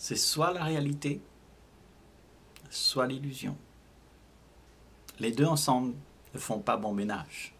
c'est soit la réalité, soit l'illusion. Les deux ensemble ne font pas bon ménage.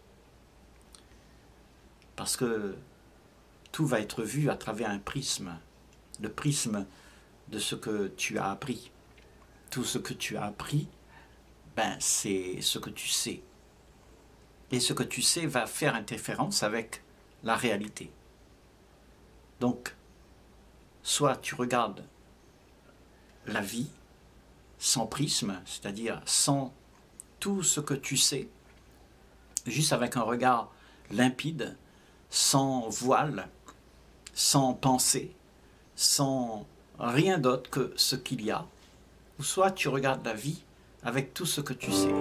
Parce que tout va être vu à travers un prisme, le prisme de ce que tu as appris. Tout ce que tu as appris, ben, c'est ce que tu sais. Et ce que tu sais va faire interférence avec la réalité. Donc, soit tu regardes la vie sans prisme, c'est-à-dire sans tout ce que tu sais, juste avec un regard limpide, sans voile, sans pensée, sans rien d'autre que ce qu'il y a, ou soit tu regardes la vie avec tout ce que tu sais.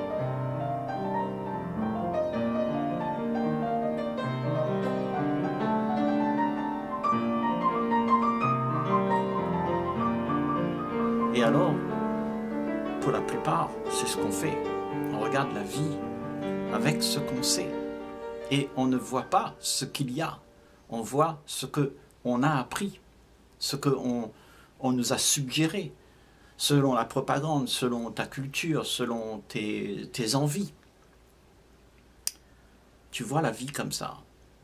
Et alors, pour la plupart, c'est ce qu'on fait. On regarde la vie avec ce qu'on sait. Et on ne voit pas ce qu'il y a. On voit ce qu'on a appris, ce qu'on nous a suggéré, selon la propagande, selon ta culture, selon tes envies. Tu vois la vie comme ça.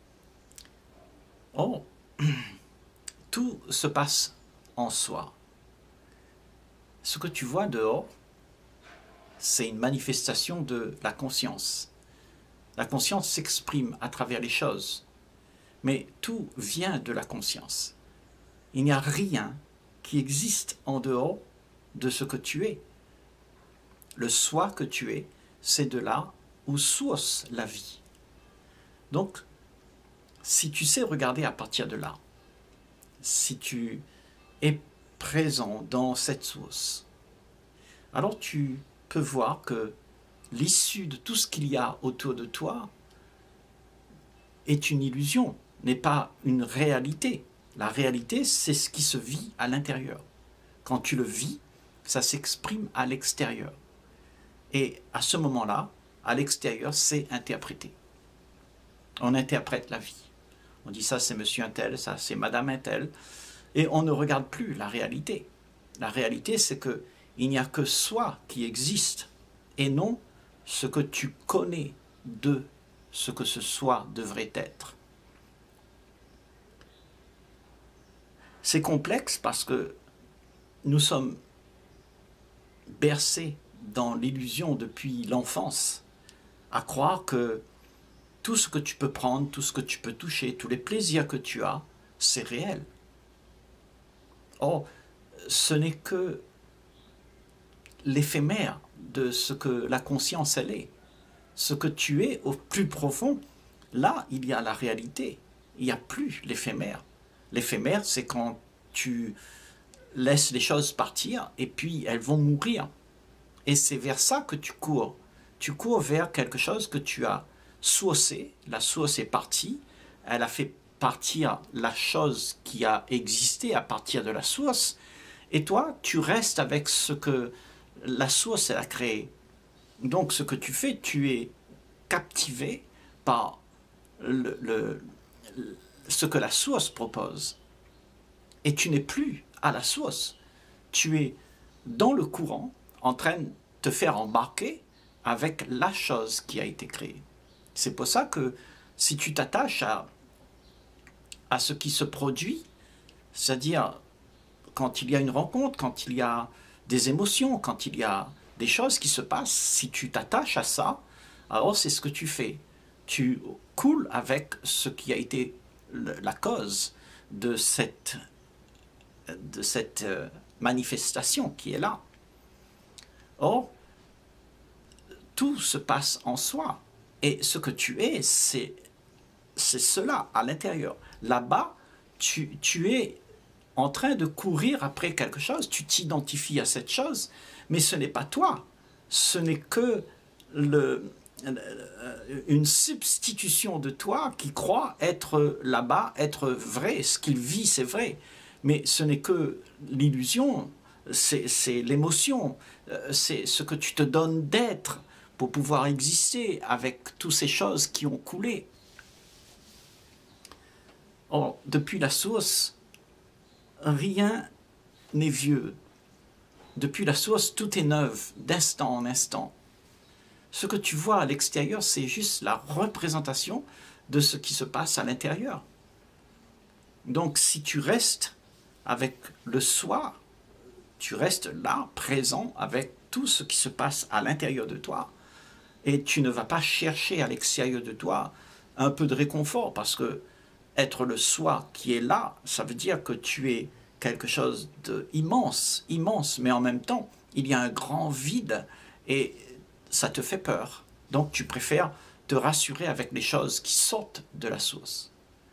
Oh, tout se passe en soi. Ce que tu vois dehors, c'est une manifestation de la conscience. La conscience s'exprime à travers les choses, mais tout vient de la conscience. Il n'y a rien qui existe en dehors de ce que tu es. Le soi que tu es, c'est de là où source la vie. Donc, si tu sais regarder à partir de là, si tu es présent dans cette source, alors tu peux voir que l'issue de tout ce qu'il y a autour de toi est une illusion, n'est pas une réalité. La réalité, c'est ce qui se vit à l'intérieur. Quand tu le vis, ça s'exprime à l'extérieur. Et à ce moment-là, à l'extérieur, c'est interprété. On interprète la vie. On dit ça c'est monsieur un tel, ça c'est madame un tel, et on ne regarde plus la réalité. La réalité, c'est qu'il n'y a que soi qui existe, et non ce que tu connais de ce que ce soi devrait être. C'est complexe parce que nous sommes bercés dans l'illusion depuis l'enfance, à croire que tout ce que tu peux prendre, tout ce que tu peux toucher, tous les plaisirs que tu as, c'est réel. Or, ce n'est que l'éphémère de ce que la conscience elle est. Ce que tu es au plus profond, là, il y a la réalité. Il n'y a plus l'éphémère. L'éphémère, c'est quand tu laisses les choses partir et puis elles vont mourir. Et c'est vers ça que tu cours. Tu cours vers quelque chose que tu as sourcé. La source est partie. Elle a fait partir la chose qui a existé à partir de la source. Et toi, tu restes avec ce que la source elle a créé. Donc ce que tu fais, tu es captivé par ce que la source propose. Et tu n'es plus à la source. Tu es dans le courant, en train de te faire embarquer avec la chose qui a été créée. C'est pour ça que si tu t'attaches à ce qui se produit, c'est-à-dire quand il y a une rencontre, quand il y a des émotions, quand il y a des choses qui se passent, si tu t'attaches à ça, alors c'est ce que tu fais. Tu coules avec ce qui a été la cause de cette manifestation qui est là. Or, tout se passe en soi. Et ce que tu es, c'est cela, à l'intérieur. Là-bas, tu es en train de courir après quelque chose, tu t'identifies à cette chose, mais ce n'est pas toi. Ce n'est que une substitution de toi qui croit être là-bas, être vrai. Ce qu'il vit, c'est vrai. Mais ce n'est que l'illusion, c'est l'émotion, c'est ce que tu te donnes d'être pour pouvoir exister avec toutes ces choses qui ont coulé. Or, depuis la source, rien n'est vieux. Depuis la source, tout est neuf, d'instant en instant. Ce que tu vois à l'extérieur, c'est juste la représentation de ce qui se passe à l'intérieur. Donc, si tu restes avec le soi, tu restes là, présent, avec tout ce qui se passe à l'intérieur de toi, et tu ne vas pas chercher à l'extérieur de toi un peu de réconfort, parce que être le soi qui est là, ça veut dire que tu es quelque chose d'immense, immense, mais en même temps, il y a un grand vide, et ça te fait peur. Donc tu préfères te rassurer avec les choses qui sortent de la source.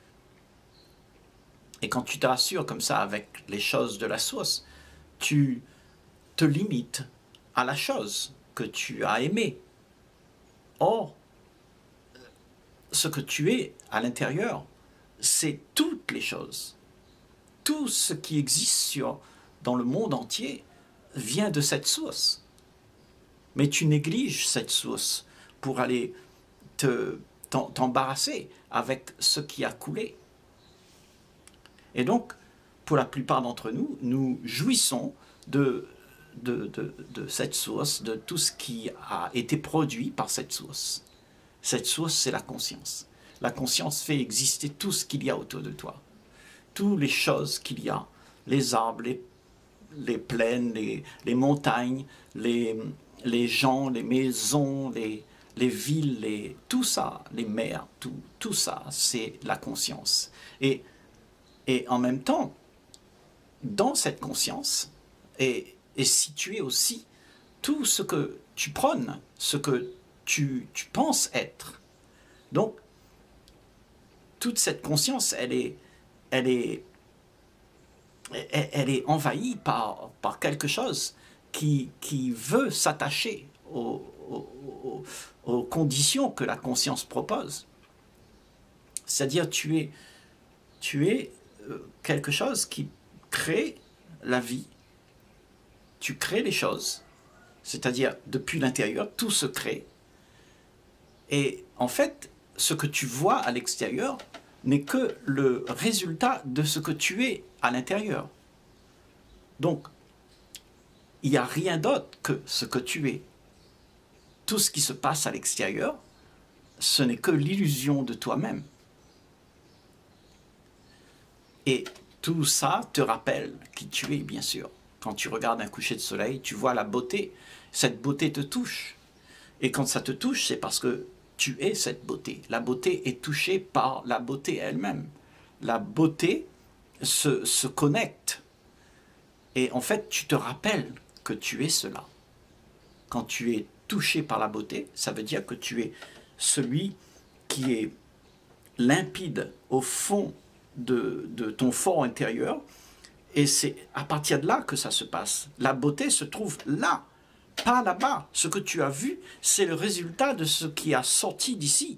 Et quand tu te rassures comme ça avec les choses de la source, tu te limites à la chose que tu as aimée. Or, ce que tu es à l'intérieur, c'est toutes les choses. Tout ce qui existe dans le monde entier vient de cette source. Mais tu négliges cette source pour aller t'embarrasser avec ce qui a coulé. Et donc, pour la plupart d'entre nous, nous jouissons de cette source, de tout ce qui a été produit par cette source. Cette source, c'est la conscience. La conscience fait exister tout ce qu'il y a autour de toi. Toutes les choses qu'il y a, les arbres, les plaines, les montagnes, les gens, les maisons, les villes, tout ça, les mers, tout ça, c'est la conscience. Et en même temps, dans cette conscience est situé aussi tout ce que tu prônes, ce que tu penses être. Donc, toute cette conscience, elle est envahie par quelque chose qui veut s'attacher aux conditions que la conscience propose. C'est-à-dire, tu es quelque chose qui crée la vie. Tu crées les choses, c'est-à-dire depuis l'intérieur, tout se crée. Et en fait, ce que tu vois à l'extérieur n'est que le résultat de ce que tu es à l'intérieur. Donc, il n'y a rien d'autre que ce que tu es. Tout ce qui se passe à l'extérieur, ce n'est que l'illusion de toi-même. Et tout ça te rappelle qui tu es, bien sûr. Quand tu regardes un coucher de soleil, tu vois la beauté. Cette beauté te touche. Et quand ça te touche, c'est parce que tu es cette beauté. La beauté est touchée par la beauté elle-même. La beauté se connecte. Et en fait, tu te rappelles que tu es cela. Quand tu es touché par la beauté, ça veut dire que tu es celui qui est limpide au fond de ton fort intérieur. Et c'est à partir de là que ça se passe. La beauté se trouve là, pas là-bas. Ce que tu as vu, c'est le résultat de ce qui a sorti d'ici.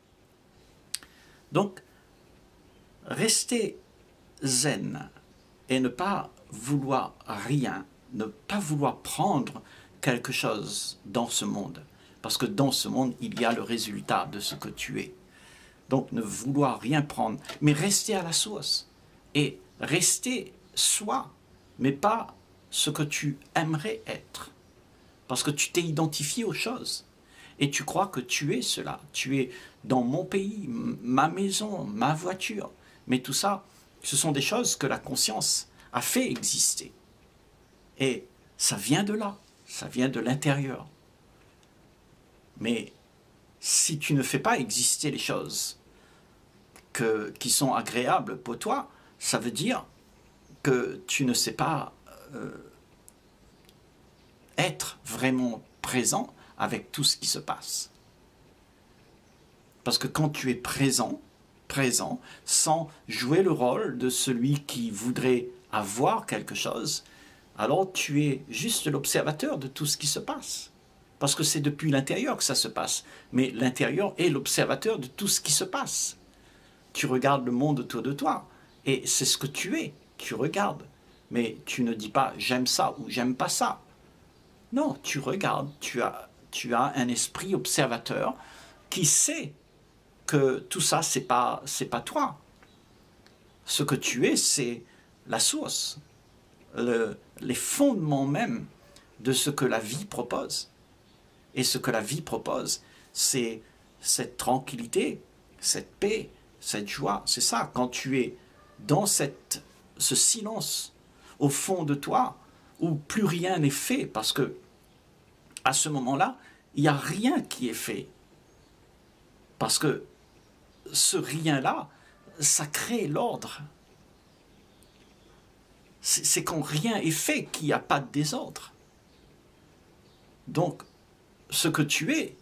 Donc, rester zen et ne pas vouloir rien, ne pas vouloir prendre quelque chose dans ce monde. Parce que dans ce monde, il y a le résultat de ce que tu es. Donc, ne vouloir rien prendre, mais rester à la source. Et rester soi, mais pas ce que tu aimerais être. Parce que tu t'es identifié aux choses. Et tu crois que tu es cela. Tu es dans mon pays, ma maison, ma voiture. Mais tout ça, ce sont des choses que la conscience a fait exister. Et ça vient de là. Ça vient de l'intérieur. Mais si tu ne fais pas exister les choses qui sont agréables pour toi, ça veut dire que tu ne sais pas être vraiment présent avec tout ce qui se passe. Parce que quand tu es présent, sans jouer le rôle de celui qui voudrait avoir quelque chose, alors tu es juste l'observateur de tout ce qui se passe. Parce que c'est depuis l'intérieur que ça se passe. Mais l'intérieur est l'observateur de tout ce qui se passe. Tu regardes le monde autour de toi, et c'est ce que tu es. Tu regardes, mais tu ne dis pas « j'aime ça » ou « j'aime pas ça ». Non, tu regardes, tu as un esprit observateur qui sait que tout ça, c'est pas toi. Ce que tu es, c'est la source. les fondements même de ce que la vie propose. Et ce que la vie propose, c'est cette tranquillité, cette paix, cette joie. C'est ça, quand tu es dans ce silence au fond de toi, où plus rien n'est fait, parce que à ce moment-là, il n'y a rien qui est fait. Parce que ce rien-là, ça crée l'ordre. C'est quand rien est fait qu'il n'y a pas de désordre. Donc, ce que tu es,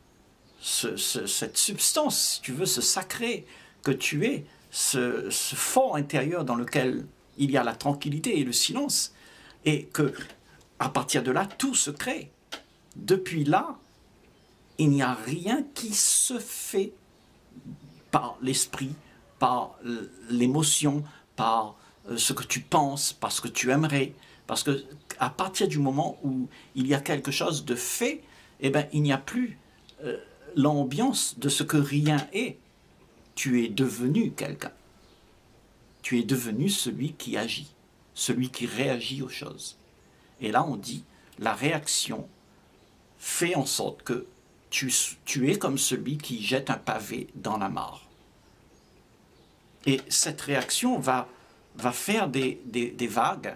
cette substance, si tu veux, ce sacré que tu es, ce fort intérieur dans lequel il y a la tranquillité et le silence, et que à partir de là, tout se crée. Depuis là, il n'y a rien qui se fait par l'esprit, par l'émotion, par ce que tu penses, par ce que tu aimerais. Parce que à partir du moment où il y a quelque chose de fait, eh ben, il n'y a plus l'ambiance de ce que rien est. Tu es devenu quelqu'un. Tu es devenu celui qui agit, celui qui réagit aux choses. Et là, on dit, la réaction fait en sorte que tu es comme celui qui jette un pavé dans la mare. Et cette réaction va faire des vagues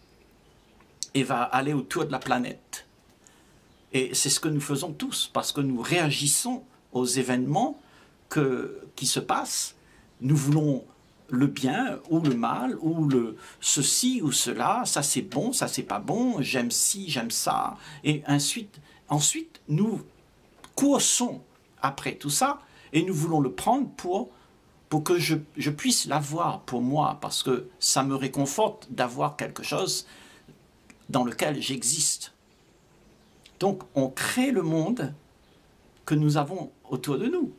et va aller autour de la planète. Et c'est ce que nous faisons tous, parce que nous réagissons aux événements qui se passent. Nous voulons le bien ou le mal, ou ceci ou cela, ça c'est bon, ça c'est pas bon, j'aime ci, j'aime ça. Et ensuite, nous coursons après tout ça, et nous voulons le prendre pour que je puisse l'avoir pour moi, parce que ça me réconforte d'avoir quelque chose dans lequel j'existe. Donc, on crée le monde que nous avons autour de nous.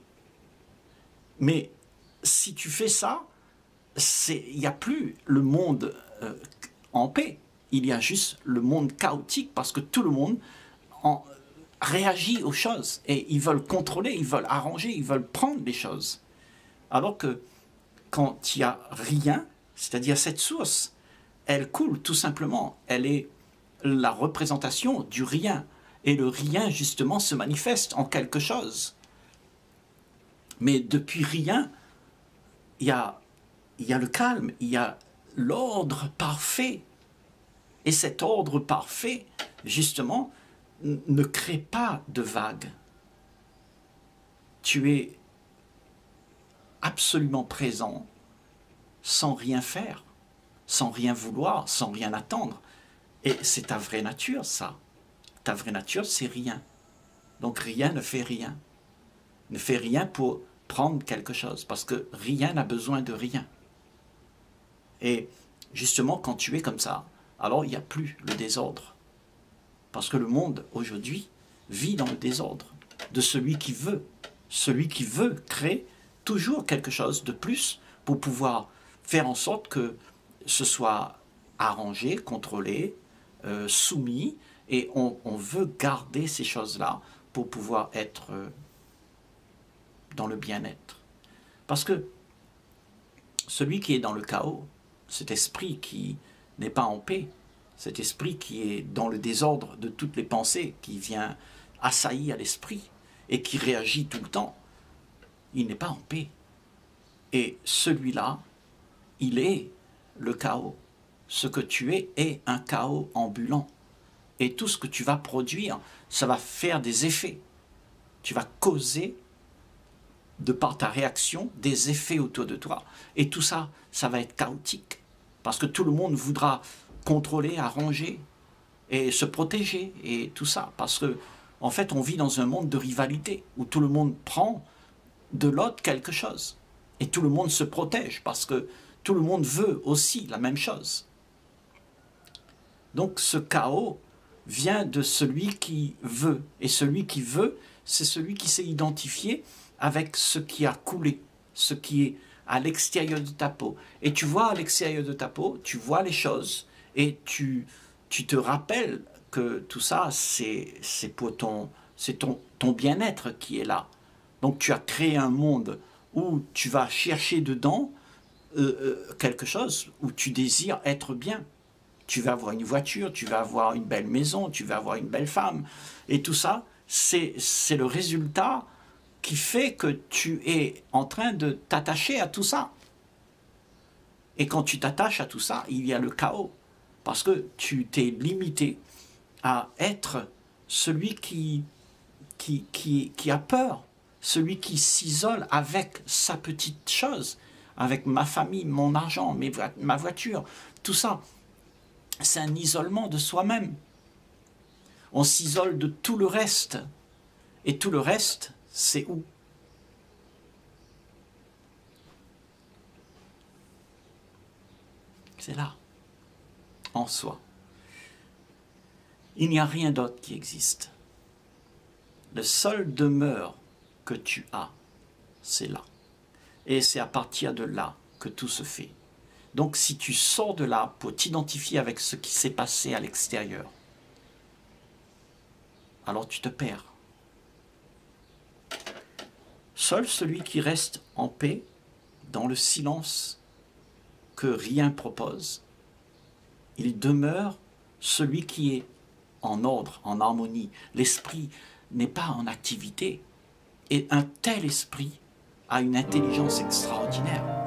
Mais si tu fais ça, il n'y a plus le monde en paix. Il y a juste le monde chaotique, parce que tout le monde réagit aux choses. Et ils veulent contrôler, ils veulent arranger, ils veulent prendre les choses. Alors que quand il n'y a rien, c'est-à-dire cette source, elle coule tout simplement. Elle est la représentation du rien. Et le rien, justement, se manifeste en quelque chose. Mais depuis rien, il y a le calme, il y a l'ordre parfait. Et cet ordre parfait, justement, ne crée pas de vagues. Tu es absolument présent, sans rien faire, sans rien vouloir, sans rien attendre. Et c'est ta vraie nature, ça. Ta vraie nature, c'est rien. Donc rien ne fait rien. Ne fait rien pour prendre quelque chose, parce que rien n'a besoin de rien. Et justement, quand tu es comme ça, alors il n'y a plus le désordre. Parce que le monde, aujourd'hui, vit dans le désordre de celui qui veut. Celui qui veut créer toujours quelque chose de plus pour pouvoir faire en sorte que ce soit arrangé, contrôlé, soumis, et on veut garder ces choses-là pour pouvoir être dans le bien-être. Parce que celui qui est dans le chaos, cet esprit qui n'est pas en paix, cet esprit qui est dans le désordre de toutes les pensées, qui vient assaillir l'esprit et qui réagit tout le temps, il n'est pas en paix. Et celui-là, il est le chaos. Ce que tu es est un chaos ambulant. Et tout ce que tu vas produire, ça va faire des effets. Tu vas causer, de par ta réaction, des effets autour de toi. Et tout ça, ça va être chaotique. Parce que tout le monde voudra contrôler, arranger et se protéger et tout ça. Parce que, en fait, on vit dans un monde de rivalité où tout le monde prend de l'autre quelque chose. Et tout le monde se protège parce que tout le monde veut aussi la même chose. Donc ce chaos vient de celui qui veut. Et celui qui veut, c'est celui qui s'est identifié avec ce qui a coulé, ce qui est à l'extérieur de ta peau. Et tu vois à l'extérieur de ta peau, tu vois les choses et tu te rappelles que tout ça, c'est pour ton bien-être qui est là. Donc tu as créé un monde où tu vas chercher dedans quelque chose, où tu désires être bien. Tu vas avoir une voiture, tu vas avoir une belle maison, tu vas avoir une belle femme. Et tout ça, c'est le résultat qui fait que tu es en train de t'attacher à tout ça. Et quand tu t'attaches à tout ça, il y a le chaos. Parce que tu t'es limité à être celui qui a peur, celui qui s'isole avec sa petite chose, avec ma famille, mon argent, ma voiture, tout ça. C'est un isolement de soi-même. On s'isole de tout le reste. Et tout le reste, c'est où? C'est là, en soi. Il n'y a rien d'autre qui existe. Le seul demeure que tu as, c'est là. Et c'est à partir de là que tout se fait. Donc si tu sors de là pour t'identifier avec ce qui s'est passé à l'extérieur, alors tu te perds. Seul celui qui reste en paix, dans le silence que rien propose, il demeure celui qui est en ordre, en harmonie. L'esprit n'est pas en activité. Et un tel esprit a une intelligence extraordinaire.